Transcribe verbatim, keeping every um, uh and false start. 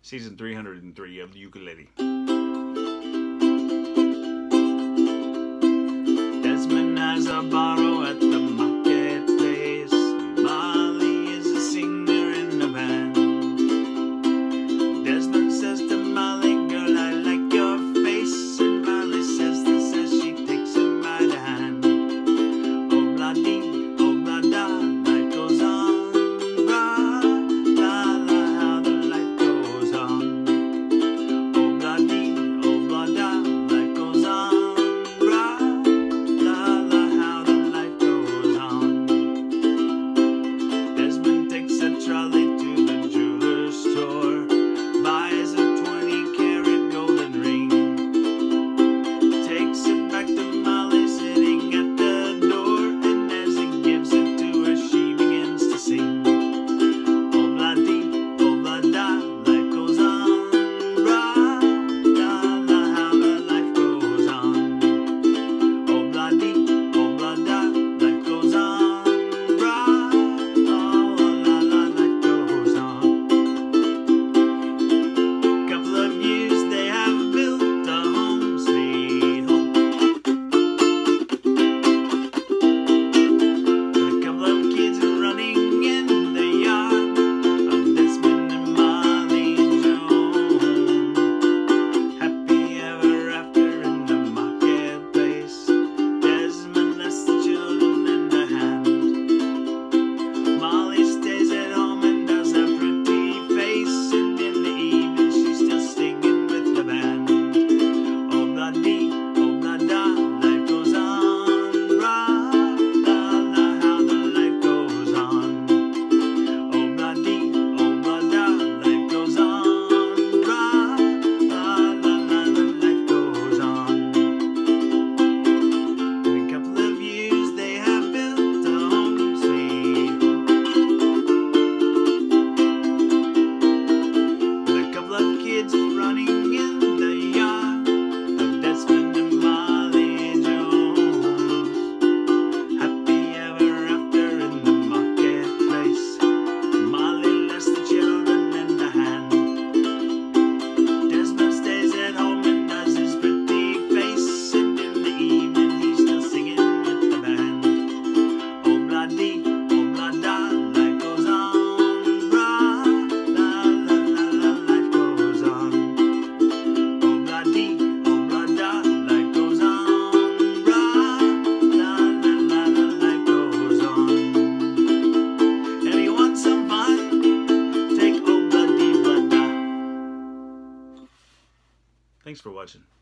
Season three hundred three of the ukulele. Desmond has a bottle at the marketplace. Molly is a singer in the band. Desmond says to Molly, girl, I like your face. And Molly says this as she takes him by the hand. Oh, blah dee, oh, blah da, life goes on. Blah, la, la, how the life goes on. Oh, blah dee, oh, blah da, life goes on. Blah, la, la, how the life goes on. Desmond takes a trolley to the jeweler's store. Buys a twenty carat golden ring. Takes it back to Molly sitting at the door. And as he gives it to her, she begins to sing. Oh, blah dee, oh, blah da, life goes on. Blah, la, la, how the life goes on. Oh, blah dee, oh, blah da, life goes on. Blah, oh, la, la, life goes on. Couple of years they have built a home, sweet home. With a couple of kids running in the yard of Desmond and Molly and Joan. Happy ever after in the marketplace. Desmond lets the children in the hand. Molly stays at home and does a pretty face. And in the evening she's still singing with the band. Oh, blah dee, oh, blah da, life goes on. Blah, la, la, how the life goes on. Oh, blah dee, oh, blah da, life goes on. Blah, la, la, la, the life goes on. In a couple of years they have built a home, sweet home. With a couple of kids running in the yard of Desmond and Molly Jones. Happy ever after in the marketplace. Molly lets the children in the hand. Desmond stays at home and does his pretty face. And in the evening he's still singing with the band. Oh, blah dee, oh, blah da, life goes on. Blah, la, la, la, la, life goes on. Oh, blah dee, oh, blah da, life goes on. Blah, la, la, la, la, life goes on. If you want some fun, take oh, blah dee, blah da. Thanks for watching.